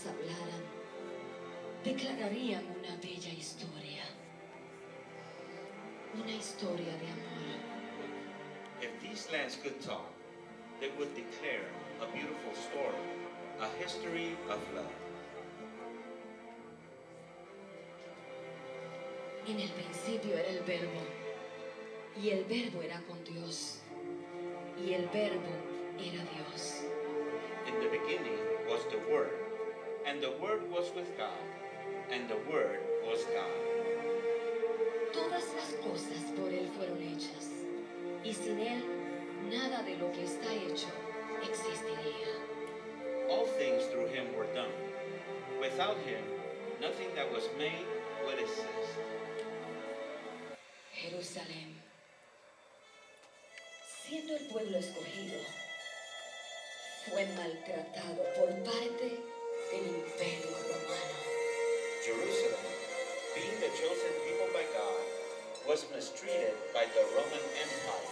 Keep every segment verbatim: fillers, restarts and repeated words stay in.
hablaran, declararían una bella historia, una historia de amor. If these lands could talk, they would declare a beautiful story, a history of love. En el principio era el Verbo, y el Verbo era con Dios, y el Verbo era Dios. In the beginning was the Word, and the Word was with God, and the Word was God. Todas las cosas por Él fueron hechas, y sin Él nada de lo que está hecho existiría. All things through Him were done. Without Him, nothing that was made would exist. Jerusalén, siendo el pueblo escogido, fue maltratado por parte del Imperio Romano. Jerusalem, being the chosen people by God, was mistreated by the Roman Empire.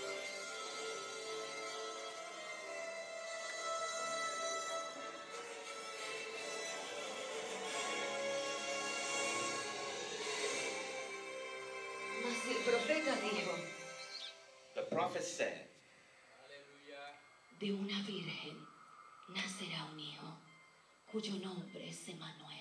Mas el profeta dijo, The prophet said, de una virgen nacerá un hijo, cuyo nombre es Emmanuel.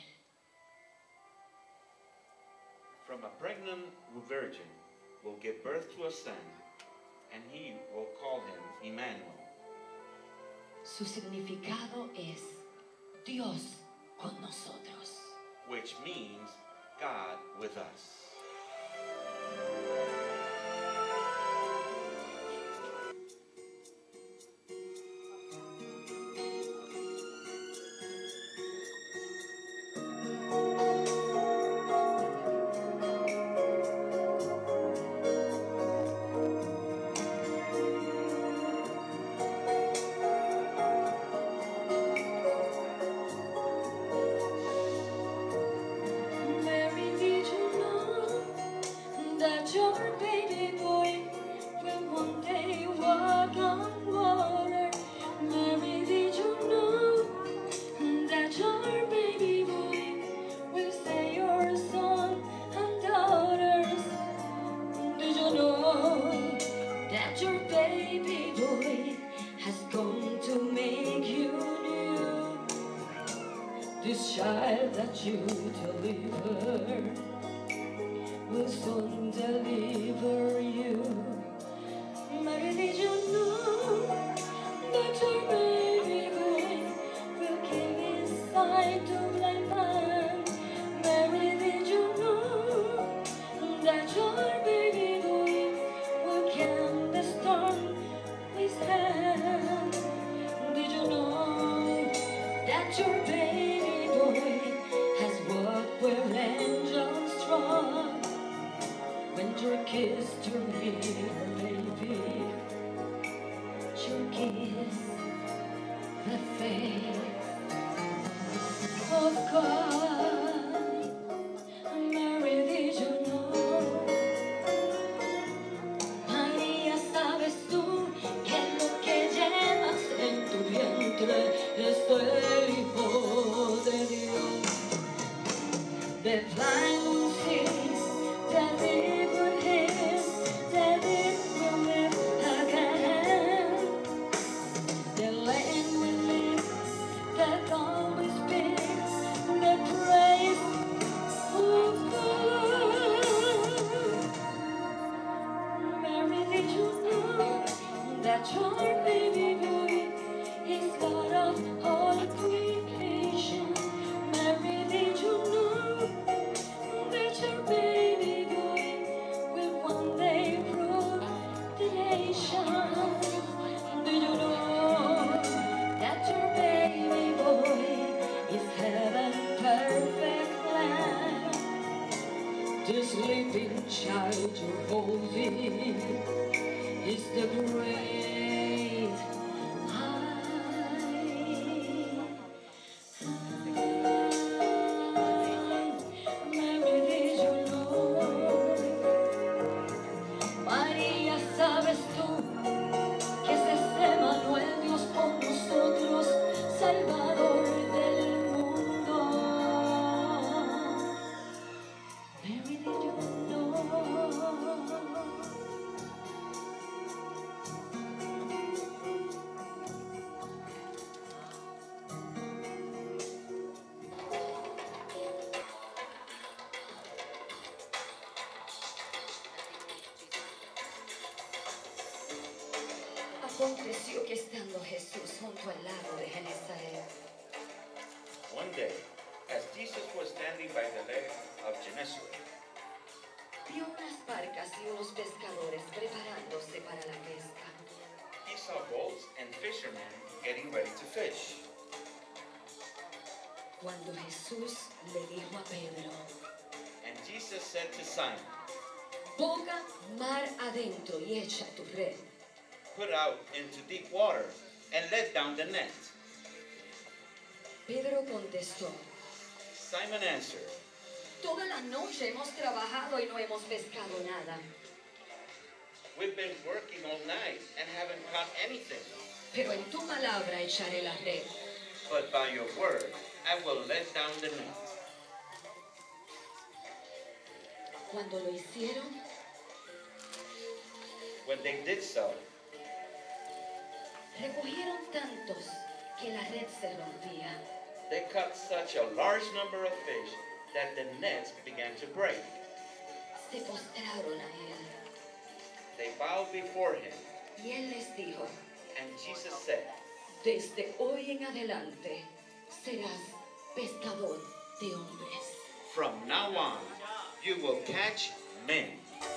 From a pregnant virgin will give birth to a son, and he will call him Emmanuel. Su significado es Dios con nosotros. Which means God with us. Mary, did you know that your baby boy will one day walk on water? Mary, did you know that your baby boy will say your son and daughters? Did you know that your baby boy has come to make you new? This child that you deliver will soon deliver you. Mary, did you know that your baby boy will give his sight to blind man? Mary, did you know that your baby boy will calm the storm with his hand? Did you know that your baby boy has walked where angels trod? When you kissed your little baby, you kiss the face of God. Mary, did you know? María, ¿sabes tú que lo que llevas en tu vientre es el Hijo de Dios? The blind will see, the deaf will hear, the deaf will live again. The lame will live, the dumb will speak, the praise of God. Mary, did you know that your baby boy is God of all creation? Mary, did you know that your baby boy will one day rule the nations? Do you know that your baby boy is heaven's perfect lamb? The sleeping child you're holding is the great I am. Mary, did you know? María, ¿sabes tú que ese es Emmanuel, Dios con nosotros, Salvador del mundo? Aconteció que estando Jesús junto al lago de Genesaret, One day, as Jesus was standing by the lake of Gennesaret, vio unas barcas y unos pescadores preparándose para la pesca. he saw boats and fishermen getting ready to fish. Cuando Jesús le dijo a Pedro, And Jesus said to Simon, boga mar adentro y echa tu red. put out into deep water and let down the net. Pedro contestó, Simon answered, toda la noche hemos trabajado y no hemos pescado nada, we've been working all night and haven't caught anything. pero en tu palabra echaré la red. But by your word, I will let down the net. Cuando lo hicieron, When they did so, recogieron tantos que la red se rompía. they caught such a large number of fish that the nets began to break. Se postraron a él They bowed before him, y él les dijo, and Jesus said, desde hoy en adelante serás pescador de hombres. from now on, you will catch men.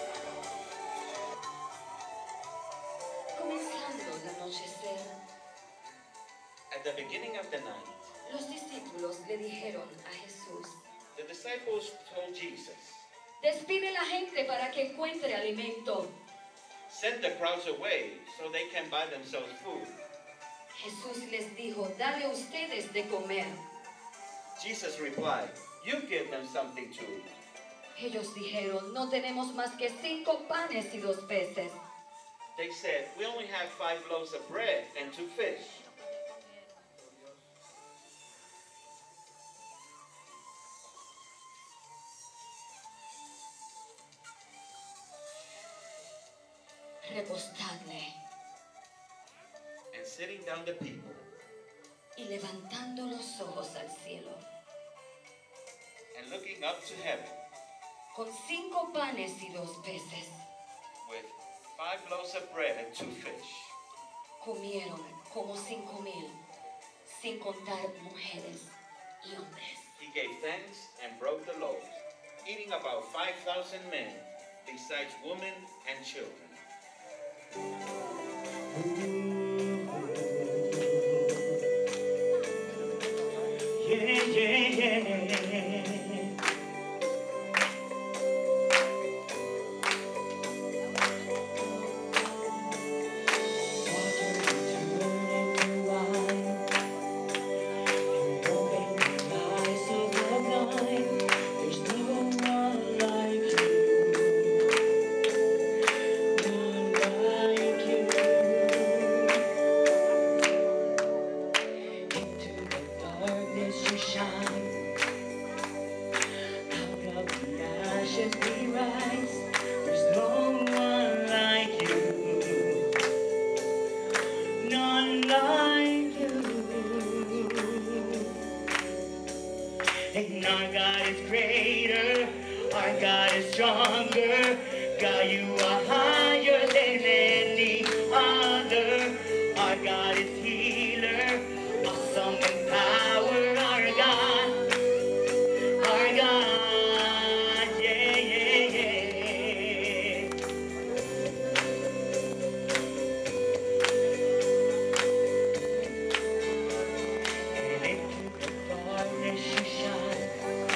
Comenzando el anochecer, At the beginning of the night, los discípulos le dijeron a Jesús, the disciples told Jesus, despide la gente para que encuentre alimento. send the crowds away so they can buy themselves food. Jesús les dijo, dale ustedes de comer. Jesus replied, you give them something to eat. Ellos dijeron, no tenemos más que cinco panes y dos peces. They said, we only have five loaves of bread and two fish. Recostadle. And sitting down the people, Y levantando los ojos al cielo, and looking up to heaven, con cinco panes y dos peces, with five loaves of bread and two fish, comieron como cinco mil, sin contar mujeres y hombres. he gave thanks and broke the loaves, eating about five thousand men, besides women and children. Yeah, yeah, yeah. Water turned into wine. You opened the eyes of the blind. There's no one like you. None like you. Into the darkness you shine. Out of the ashes we rise. There's no one like you. None like you. And our God is greater. Our God is stronger. God, you are higher than any other. Our God is healer. Awesome in power. Our God. Our God. Yeah, yeah, yeah. And into the darkness you shine.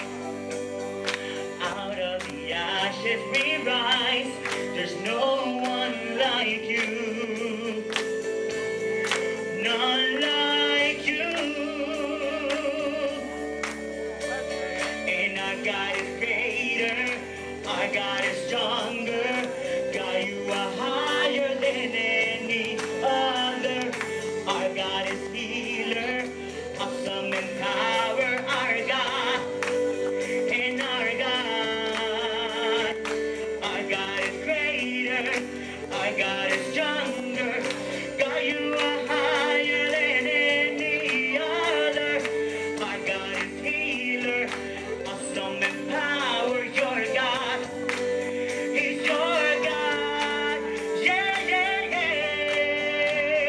Out of the ashes we rise. There's no one like you. None like you. And our God is greater. Our God is stronger. God, you are higher than any other. Our God is healer. Awesome in power. Our God. And our God. Our God is greater. Our God is stronger. God, you are higher than any other. Our God is healer. Awesome in power. Your God is your God. Yeah, yeah, yeah.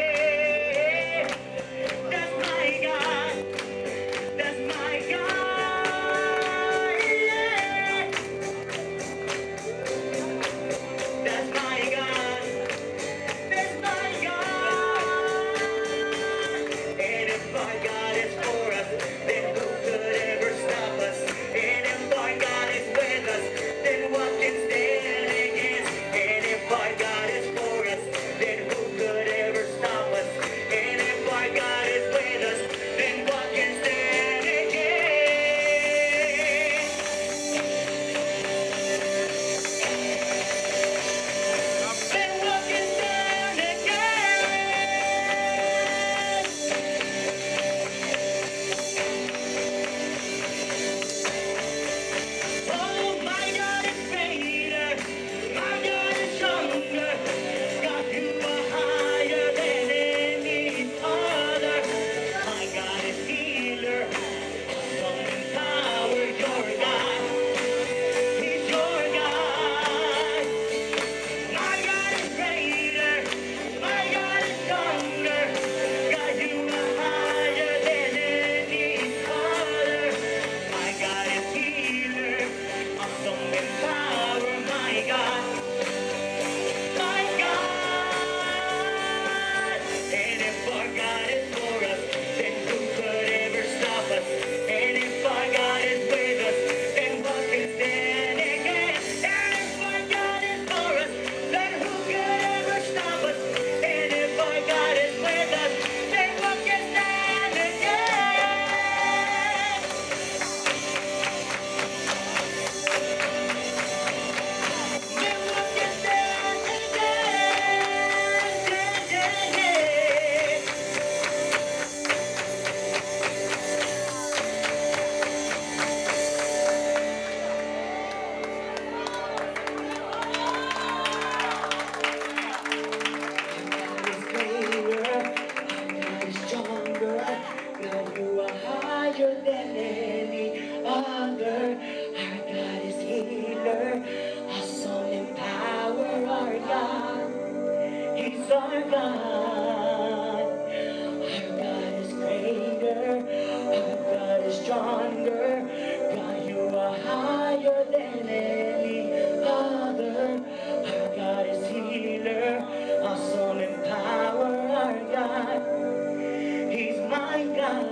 our God. Our God is greater. Our God is stronger. God, you are higher than any other. Our God is healer, awesome in power. Our God, He's my God.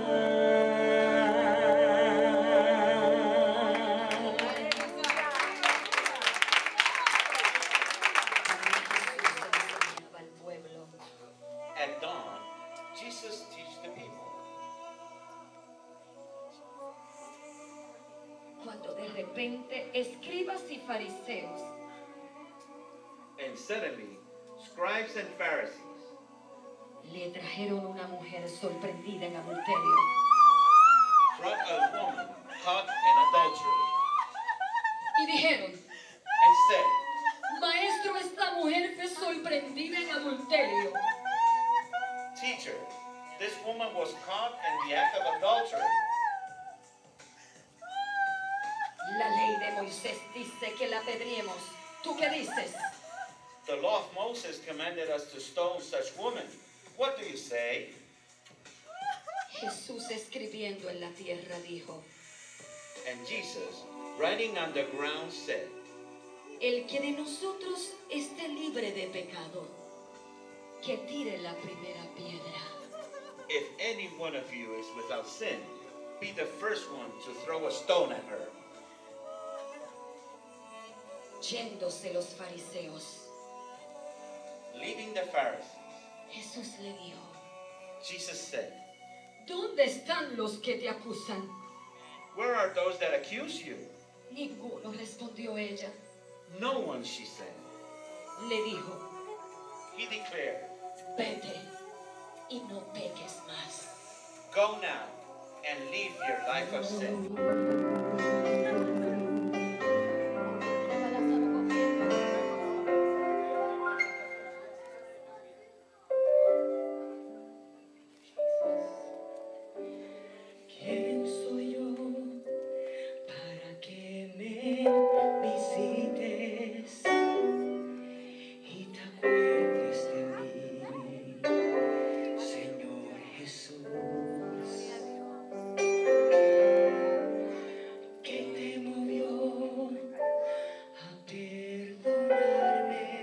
Al pueblo. At dawn, Jesus teach the people. Cuando de repente escribas y fariseos And suddenly, scribes and Pharisees le trajeron una mujer sorprendida en adulterio. brought a woman caught in adultery Y dijeron, and said, maestro, esta mujer fue sorprendida en adulterio. Teacher, this woman was caught in the act of adultery. La ley de Moisés dice que la apedriemos. ¿Tú qué dices? The law of Moses commanded us to stone such women. What do you say? Jesús escribiendo en la tierra dijo, And Jesus, writing on the ground, said, el que de nosotros esté libre de pecado, que tire la primera piedra. If any one of you is without sin, be the first one to throw a stone at her. Yéndose los fariseos, Leaving the Pharisees, Jesús le dijo, Jesus said, ¿dónde están los que te acusan? Where are those that accuse you? Ninguno, respondió ella. No one, she said. Le dijo, He declared, vete y no peques más. Go now and leave your life of sin. ¿Quién soy yo para que me visites y te acuerdes de mí, Señor Jesús? ¿Qué te movió a perdonarme?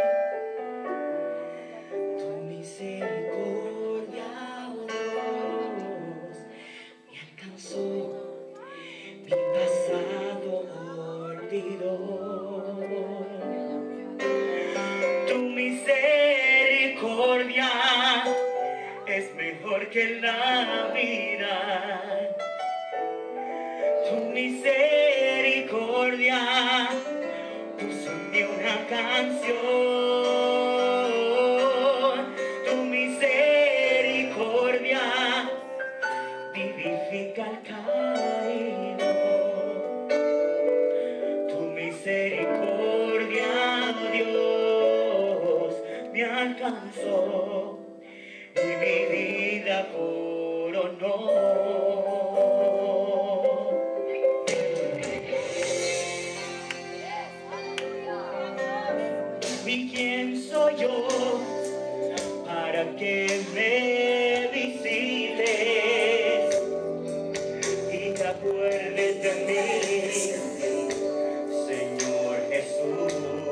Tu misericordia, oh Dios, me alcanzó, mi pasado olvidó. Tu misericordia es mejor que la vida. Tu misericordia puso en mí una canción. Tu misericordia vivifica al caído. Tu misericordia, oh Dios, me alcanzó y mi vida coronó. ¿Y quién soy yo para que me visites y te acuerdes de mí, Señor Jesús?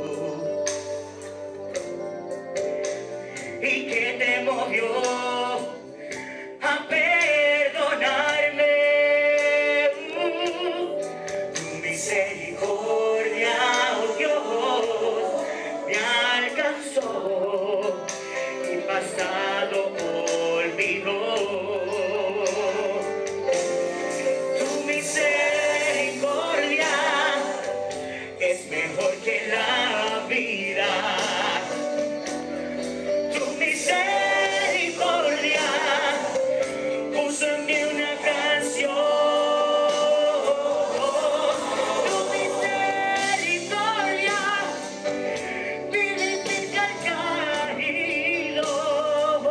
¿Y qué te movió a perdonarme? Tu misericordia, oh Dios, me alcanzó, mi pasado olvidó. Tu misericordia es mejor que la vida. Tu misericordia puso en mí una canción. Tu misericordia vivifica al caído.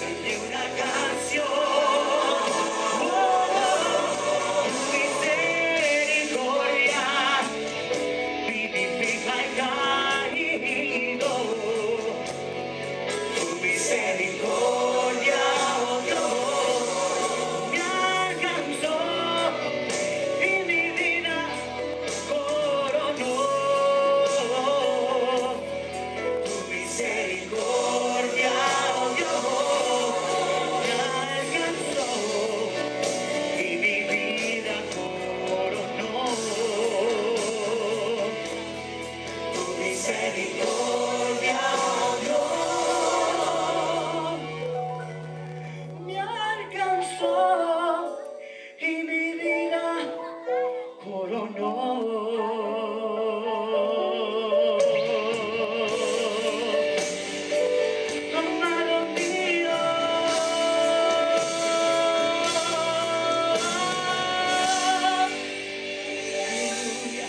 de una canción. Oh, tu misericordia vivifica y caído. Tu misericordia, oh Dios, me alcanzó y mi vida coronó. Tu misericordia, oh Dios, me alcanzó y mi vida coronó. Tu misericordia, oh Dios, me alcanzó y mi vida coronó. Amado mío, aleluya.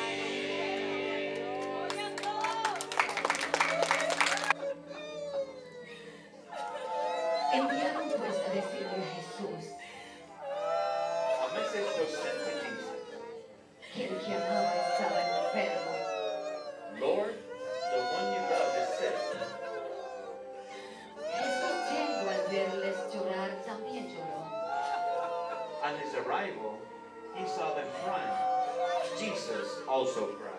Enviaron pues a decirle a Jesús A message was sent to Jesus. que el que amaba estaba enfermo. Lord, the one you love is sick. Jesús, yendo al verles llorar, también lloró. On his arrival, he saw them crying. Jesus also cried.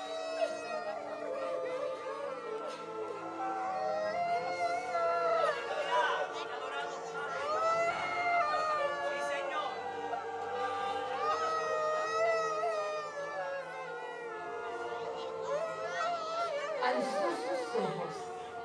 Alzó sus ojos,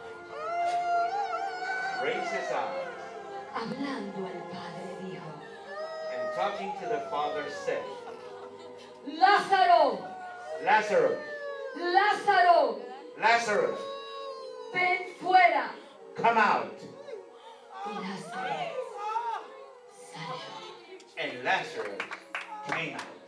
Raised his eyes, hablando al Padre, dijo: and talking to the Father said, Lázaro, Lazarus, Lázaro, Lazarus, ven fuera. come out. Y Lázaro salió. And Lazarus came out.